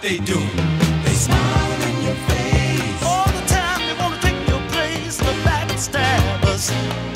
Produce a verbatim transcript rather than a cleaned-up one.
they do. They smile in your face All the time they wanna take your place, the backstabbers.